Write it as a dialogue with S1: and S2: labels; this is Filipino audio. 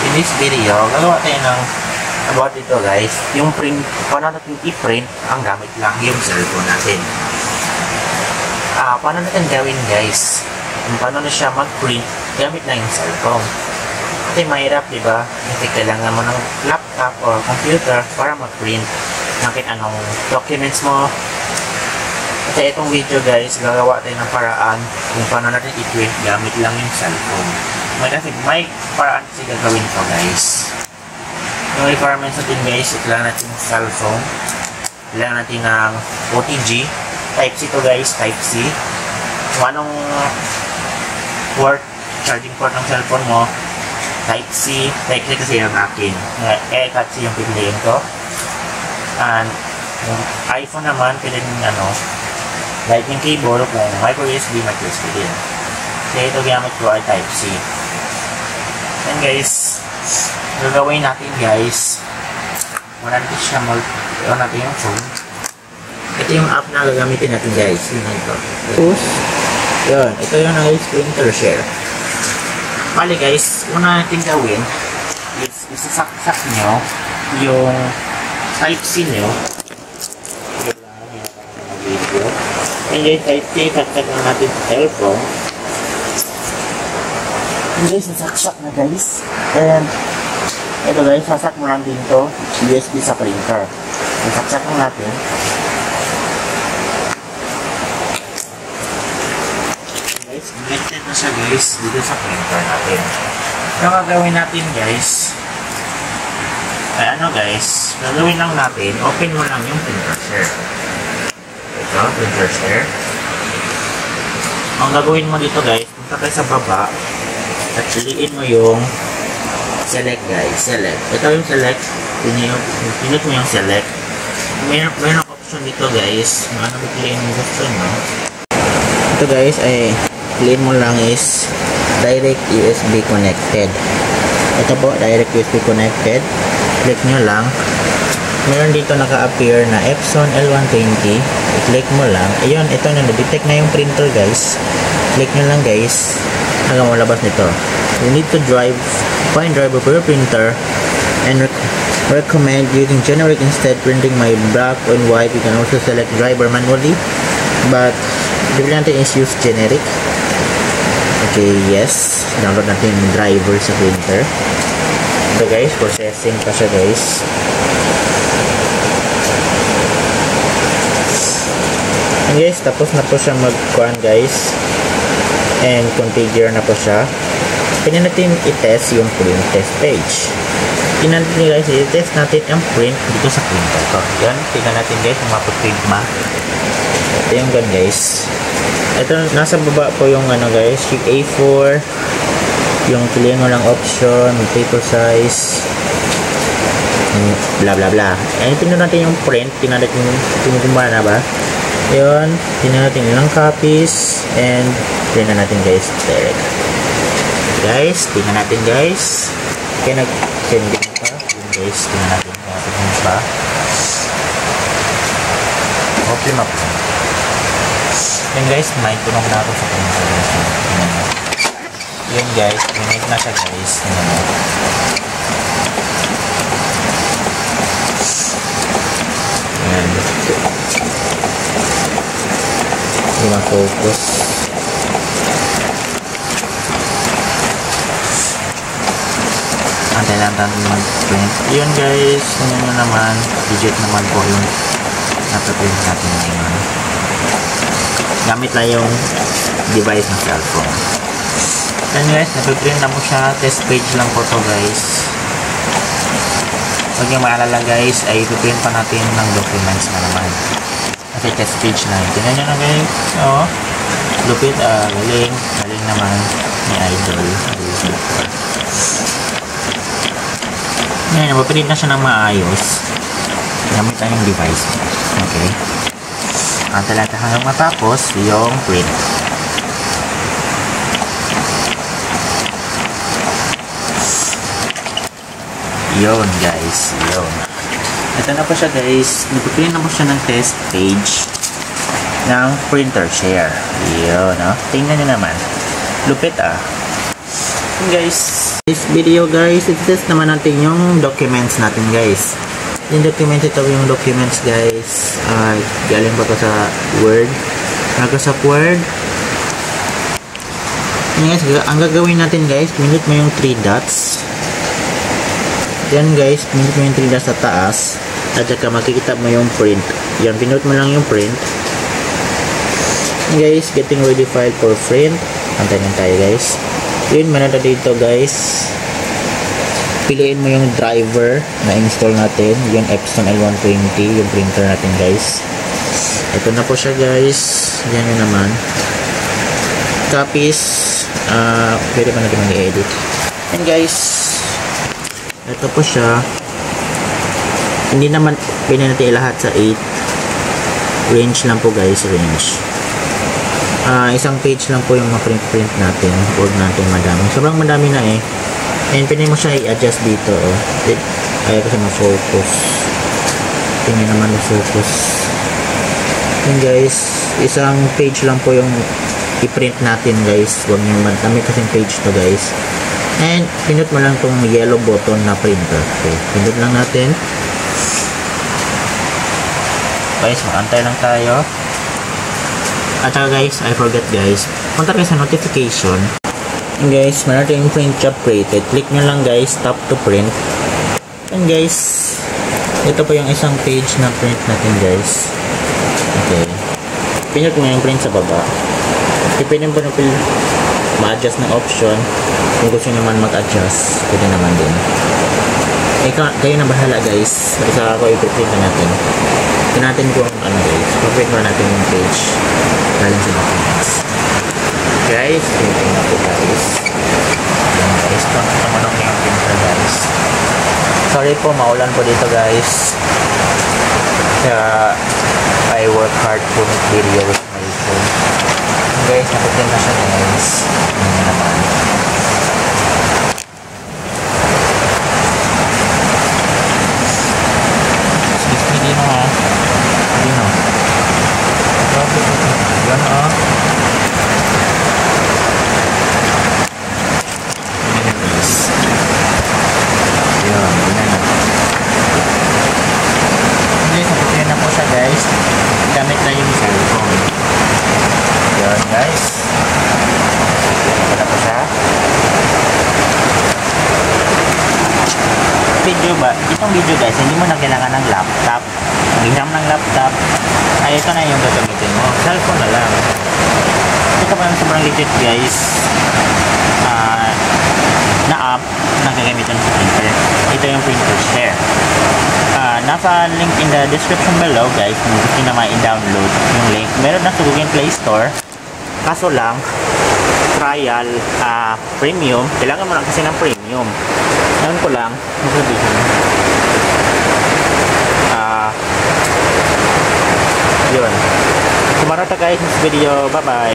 S1: in this video, gagawa tayo ng about dito guys, yung print, paano natin i-print ang gamit lang yung cellphone natin. Paano natin gawin guys, paano na siya mag-print gamit lang yung cellphone. Kasi mahirap, diba? Kasi kailangan mo ng laptop or computer para mag-print ng anong documents mo. Kasi itong video guys, gagawa tayo ng paraan kung paano natin i-print gamit lang yung cellphone. May paraan kasi gagawin ko guys. Yung requirements natin guys, kailangan natin yung cellphone. Kailangan natin ng OTG. Type-C to guys, Type-C. Kung anong port, charging port ng cellphone mo, Type-C. Type-C kasi yung akin. Type-C yung pipiliin ko. And yung iPhone naman, piliin lightning cable. Kung micro USB, micro USB din. Kaya ito gamit ko ay Type-C. And guys, gagawin natin guys, wala natin siya mag-on natin yung phone. Ito yung app na gagamitin natin guys. Yun ito. Yun. Ito yung printer share. Bali guys, una natin gawin is isasaksak nyo yung Type-C nyo. And yung Type-C, saksak na natin sa cellphone. And guys, nasaksak na guys. And ito guys, sasak mo lang din to USB sa printer. Nasaksak na natin. Guys, connected na siya guys dito sa printer natin. Ang gagawin natin guys ay guys, gagawin lang natin, open mo lang yung printer share. Ito, printer share. Ang gagawin mo dito guys, punta kayo sa baba at piliin mo yung select guys, select. Ito yung select, pinit mo yung select. Mayroon option dito guys, kung ano piliin mo gusto nyo. Ito guys ay piliin mo lang is direct USB connected. Ito po, direct USB connected. Click nyo lang. Meron dito naka-appear na Epson L120. I-click mo lang. Ayun, ito na na-detect na yung printer guys. Click nyo lang guys hanggang malabas nito. You need to find driver for your printer and recommend using generic instead printing my black and white. You can also select driver manually, but the natin is use generic. Okay, yes. Download natin yung driver sa printer. Ito guys, processing pa siya guys. And guys, tapos na po siya mag-kuhan guys. And configure na po siya. Pwede natin i-test yung print test page. Tingnan natin guys, i-test natin ang print dito sa printer ko. Yan, tingnan natin guys kung mapaprint ma. Ito yung gun guys. Ito, nasa baba po yung guys, sheet A4. Yung piliin mo lang option, paper size, bla bla bla. And tingnan natin yung print, tingnan natin kung gumana ba. Yun, tingnan natin ilang copies, and tingnan natin guys, direct. Guys, tingnan natin guys. Kaya nag-sending pa. Yun guys, tingnan natin kung natin pa. Okay, map. Yun guys, may tunog na ako sa printer. Yun guys, minute na siya guys. Yan. Hindi ma-focus. Antay lang natin mag-print. Yun guys, tingnan nyo naman. Digit naman po yung nataprint natin ngayon. Gamit lang yung device ng cellphone. Then guys, napiprint na po siya. Test page lang po to guys. Huwag nyo maalala guys, ay ipiprint pa natin ng documents na naman. Kasi test page na. Tingnan nyo na guys. Oo. Lupit, galing. Galing naman ni Idol. Ngayon, napiprint na siya ng maayos. Gamit lang yung device. Okay. Ang talaga hanggang matapos yung print. Yun guys, yun. Ito na po siya guys. Nagpiprint na po siya ng test page ng printer share. Yun, no? Tingnan nyo naman. Lupit ah. Yun guys. This video guys, i-test naman natin yung documents natin guys. Yung documents, ito yung documents guys. Galing ba ito sa Word? Microsoft Word. Yan guys, ang gagawin natin guys, pinindot mo yung 3 dots. Yan guys, pinindot mo yung 3 dots sa taas. At saka makikita mo yung print. Yan, pinindot mo lang yung print. Yan guys, getting ready file for print. Antayin tayo guys. Yun, manada dito guys. Piliin mo yung driver na install natin. Yung Epson L120, yung printer natin guys. Ito na po siya guys. Yan yun naman. Copies. Pwede pa natin mag-edit. And guys, ito po siya. Hindi naman pwede natin lahat sa 8. Range lang po guys, range. Isang page lang po yung ma-print natin. Huwag natin madami. Sobrang madami na eh. And pwede mo siya i-adjust dito. Oh. Ayaw kasi ma-focus. Tingnan naman ma-focus. And guys, isang page lang po yung i-print natin guys. Huwag nyo madami kasing page to guys. And pinot mo lang itong yellow button na printer. Okay. Pinot lang natin. Guys, maantay lang tayo. At saka guys, I forgot guys, punta kayo sa notification. And guys, meron natin yung print job created. Click nyo lang guys, tap to print. And guys, ito po yung isang page na print natin guys. Okay. Pinot mo yung print sa baba. Pwede mo ma-adjust ng option. Kung gusto nyo naman mag-adjust, pwede naman din. Kayo na bahala guys. Isa ako i-print natin. Ito natin kung ano guys. Print mo natin yung page. Galing sa documents. Guys, printing na po guys. Ayan guys, ito naman yung printer guys. Sorry po, maulan po dito guys. Kaya I work hard to make video with my phone. Guys, nakutin na siya guys. Ayan naman. Excuse me, Dino ha. Dino. Yan ha. Guys, na po siya guys. Gamit na yung cellphone. Yun guys. Wala po siya. Video ba? Itong video guys, hindi mo na kailangan ng laptop. Mag-exam ng laptop. Ay, ito na yung gagamitin mo. Cellphone na lang. Ito pa yung sobrang legit guys. Na app na gagamitin sa printer. Ito yung printer share. Nasa link in the description below guys kung gusto nyo naman i-download yung link. Meron na sa Google Play Store, kaso lang trial, premium. Kailangan mo lang kasi ng premium. Ngayon ko lang yun. Kumarata guys sa video. Bye bye.